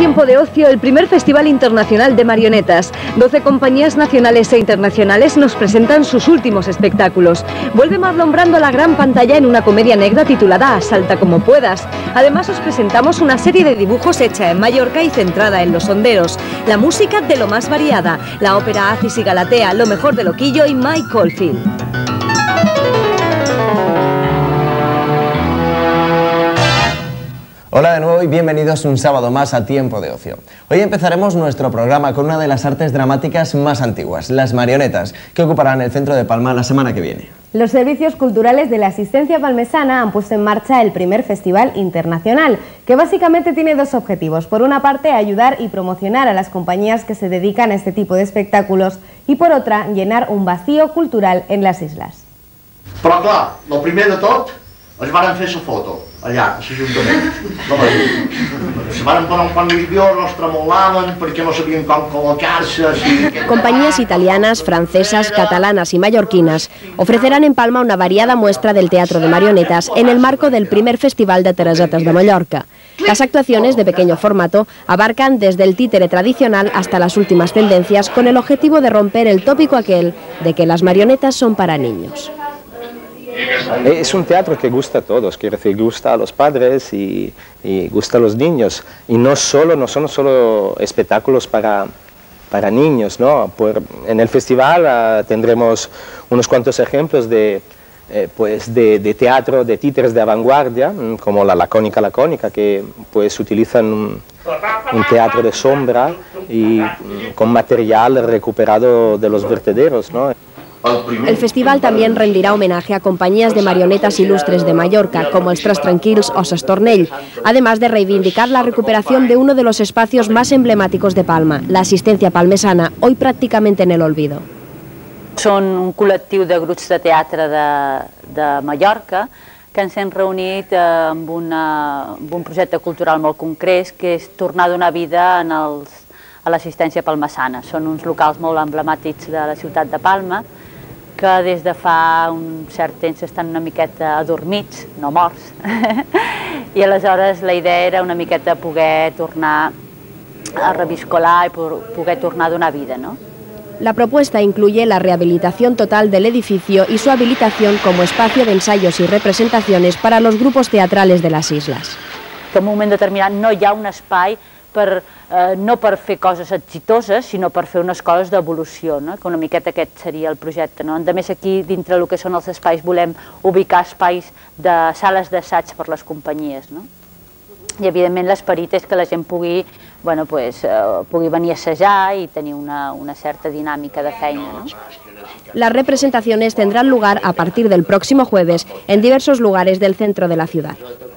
Tiempo de Ocio el primer Festival Internacional de Marionetas. 12 compañías nacionales e internacionales nos presentan sus últimos espectáculos. Vuelve Marlon Brando a la gran pantalla en una comedia negra titulada Salta como puedas. Además os presentamos una serie de dibujos hecha en Mallorca y centrada en los honderos. La música de lo más variada, la ópera Acis y Galatea, lo mejor de Loquillo y Mike Oldfield. Hola de nuevo y bienvenidos un sábado más a Tiempo de Ocio. Hoy empezaremos nuestro programa con una de las artes dramáticas más antiguas, las marionetas, que ocuparán el centro de Palma la semana que viene. Los servicios culturales de la Asistencia Palmesana han puesto en marcha el primer festival internacional, que básicamente tiene dos objetivos. Por una parte, ayudar y promocionar a las compañías que se dedican a este tipo de espectáculos y por otra, llenar un vacío cultural en las islas. Però clar, el primer de tot, es varen fer la foto, allà, a l'Ajuntament. Se varen posar un quant nerviosos, tremolaven perquè no sabien com col·locar-se. Compañías italianas, francesas, catalanas y mallorquinas ofrecerán en Palma una variada muestra del teatro de marionetas en el marco del primer Festival de Teresetes de Mallorca. Las actuaciones de pequeño formato abarcan desde el títere tradicional hasta las últimas tendencias con el objetivo de romper el tópico aquel de que las marionetas son para niños. Es un teatro que gusta a todos, quiero decir, gusta a los padres y gusta a los niños. Y no son solo espectáculos para niños, ¿no? En el festival tendremos unos cuantos ejemplos de teatro de títeres de vanguardia, como la Lacónica, que pues utilizan un teatro de sombra y con material recuperado de los vertederos, ¿no? El festival también rendirá homenaje a compañías de marionetas ilustres de Mallorca, como els Tres Tranquils o Sestornell, además de reivindicar la recuperación de uno de los espacios más emblemáticos de Palma, la Asistencia Palmesana, hoy prácticamente en el olvido. Són un col·lectiu de grups de teatre de Mallorca que ens hem reunit amb un projecte cultural molt concret, que és tornar a donar vida a l'Assistència Palmesana. Són uns locals molt emblemàtics de la ciutat de Palma, que des de fa un cert temps estan una miqueta adormits, no morts, i aleshores la idea era una miqueta poder tornar a reviscolar i poder tornar a donar vida, ¿no? La propuesta incluye la rehabilitación total del edificio y su habilitación como espacio de ensayos y representaciones para los grupos teatrales de las islas. En un moment determinat no hi ha un espai no per fer coses exitoses, sinó per fer unes coses d'evolució, que una miqueta aquest seria el projecte. A més, aquí, dintre del que són els espais, volem ubicar espais de sales d'assaig per les companyies. I, evidentment, l'esperit és que la gent pugui venir a assajar i tenir una certa dinàmica de feina. Las representaciones tendrán lugar a partir del próximo jueves en diversos lugares del centro de la ciudad.